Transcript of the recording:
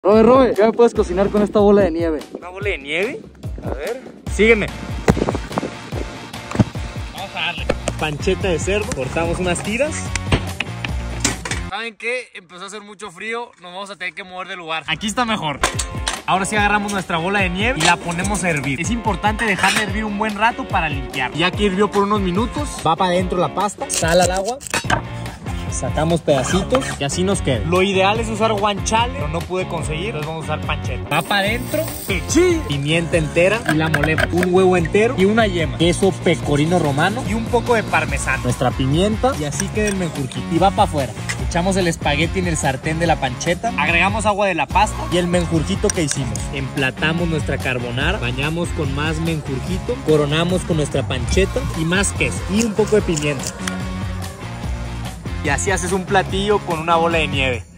Robe, ¿qué me puedes cocinar con esta bola de nieve? ¿Una bola de nieve? A ver, sígueme. Vamos a darle. Panceta de cerdo, cortamos unas tiras. ¿Saben qué? Empezó a hacer mucho frío, nos vamos a tener que mover de lugar. Aquí está mejor. Ahora sí agarramos nuestra bola de nieve y la ponemos a hervir. Es importante dejarla hervir un buen rato para limpiar. Ya que hirvió por unos minutos, va para adentro la pasta, sal al agua. Sacamos pedacitos y así nos queda. Lo ideal es usar guanciale, pero no pude conseguir, entonces vamos a usar panceta. Va para adentro, pimienta entera y la molemos. Un huevo entero y una yema. Queso pecorino romano y un poco de parmesano. Nuestra pimienta y así queda el menjurjito. Y va para afuera. Echamos el espagueti en el sartén de la panceta, agregamos agua de la pasta y el menjurjito que hicimos. Emplatamos nuestra carbonara, bañamos con más menjurjito, coronamos con nuestra panceta y más queso y un poco de pimienta. Y así haces un platillo con una bola de nieve.